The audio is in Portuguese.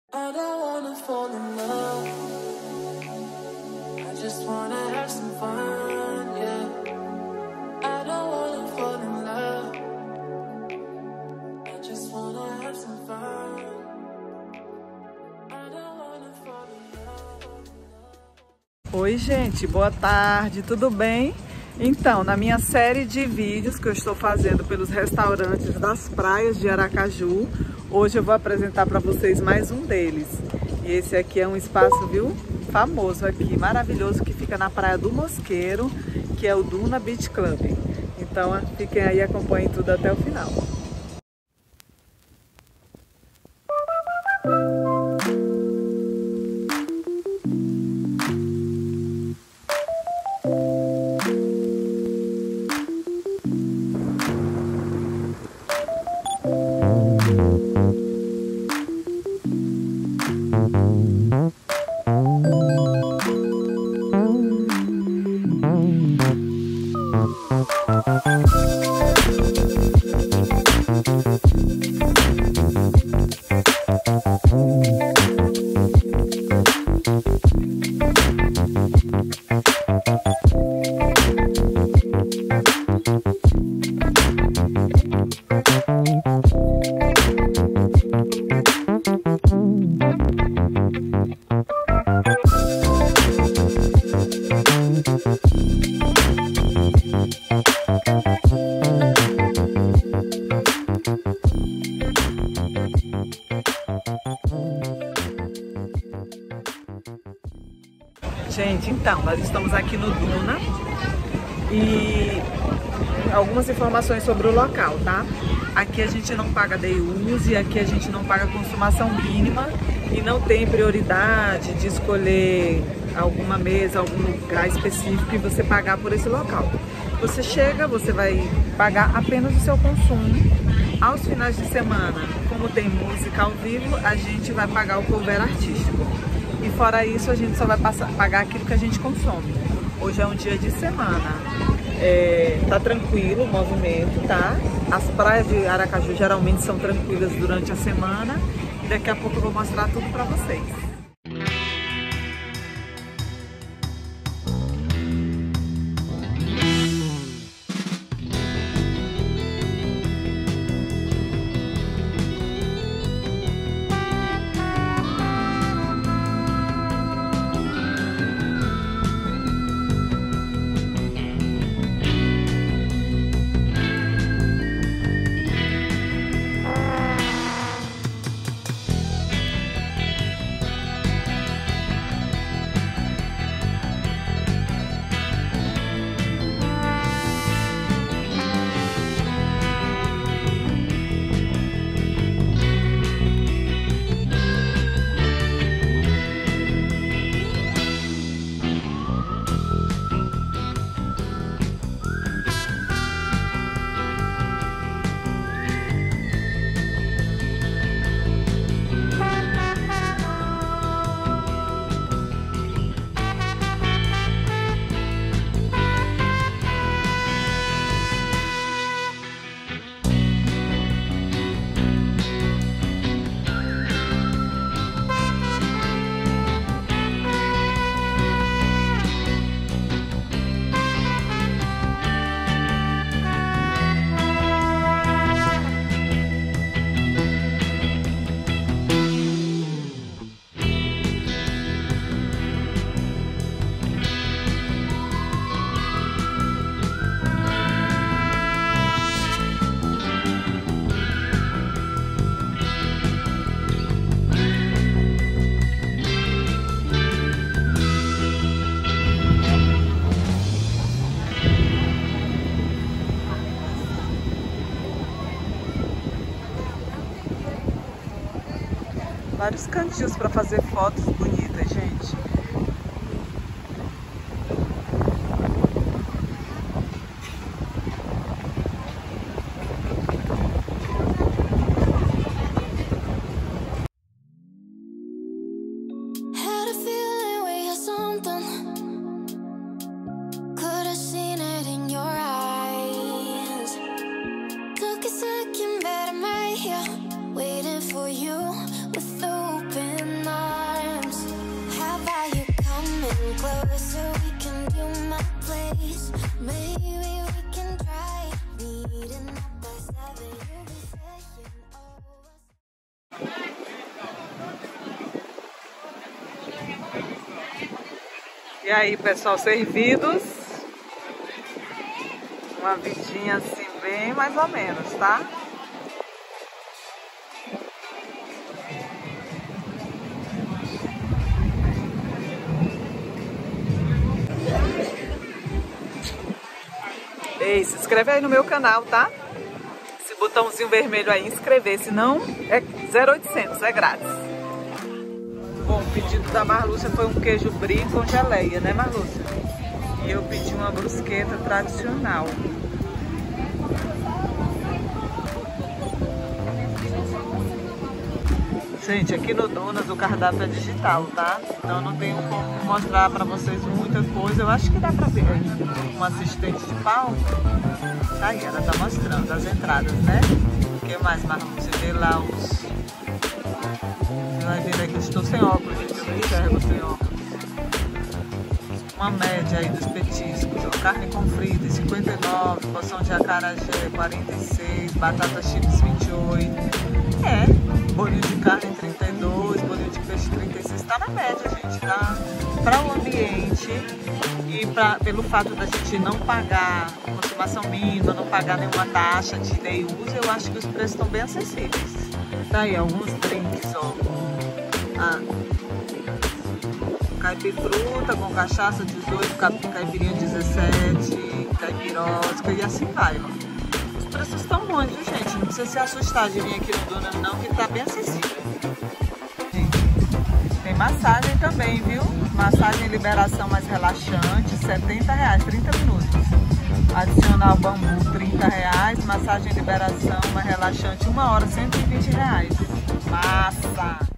I don't wanna fall in love. I just wanna have some fun, yeah. I don't wanna fall in love. I just wanna have some fun. I don't wanna fall in love. Oi, gente, boa tarde, tudo bem? Então, na minha série de vídeos que eu estou fazendo pelos restaurantes das praias de Aracaju, hoje eu vou apresentar para vocês mais um deles. E esse aqui é um espaço, viu, famoso aqui, maravilhoso, que fica na Praia do Mosqueiro, que é o Duna Beach Club. Então, fiquem aí e acompanhem tudo até o final. Gente, então, nós estamos aqui no Duna e algumas informações sobre o local, tá? Aqui a gente não paga day use, aqui a gente não paga consumação mínima e não tem prioridade de escolher alguma mesa, algum lugar específico e você pagar por esse local. Você chega, você vai pagar apenas o seu consumo. Aos finais de semana, como tem música ao vivo, a gente vai pagar o cover artístico. E fora isso, a gente só vai pagar aquilo que a gente consome. Hoje é um dia de semana. Tá tranquilo o movimento, tá? As praias de Aracaju geralmente são tranquilas durante a semana. E daqui a pouco eu vou mostrar tudo pra vocês. Vários cantinhos para fazer fotos bonitas, gente. Waiting for you with open E aí, pessoal, servidos. Uma vidinha assim, bem mais ou menos, tá? Ei, se inscreve aí no meu canal, tá? Esse botãozinho vermelho aí, inscrever, senão é 0800, é grátis. Bom, o pedido da Marlúcia foi um queijo brie com geleia, né, Marlúcia? E eu pedi uma brusqueta tradicional. Gente, aqui no Donas o cardápio é digital, tá? Então não tenho como mostrar pra vocês muita coisa. Eu acho que dá pra ver uma assistente de palco. Tá aí, ela tá mostrando as entradas, né? O que mais, Marlúcia? Vê lá os... Você vai ver aí que eu estou sem óculos, gente. Eu não enxergo sem óculos. Uma média aí dos petiscos. Ó, carne com fritas, 59. Porção de acarajé, 46. Batata chips, 28. Bolinho de carne 32, bolinho de peixe 36, tá na média, gente, tá? Para o ambiente e pelo fato da gente não pagar consumação mínima, não pagar nenhuma taxa de day use, eu acho que os preços estão bem acessíveis. Tá aí, alguns drinks, ó. Caipifruta com cachaça 18, caipirinha 17, caipirosca e assim vai, ó. Os preços estão bons, viu, gente? Não precisa se assustar de vir aqui no Donas não, que tá bem acessível. Tem massagem também, viu? Massagem liberação mais relaxante, R$70, 30 minutos. Adicional bambu, R$30. Massagem liberação mais relaxante, 1 hora, R$120. Massa!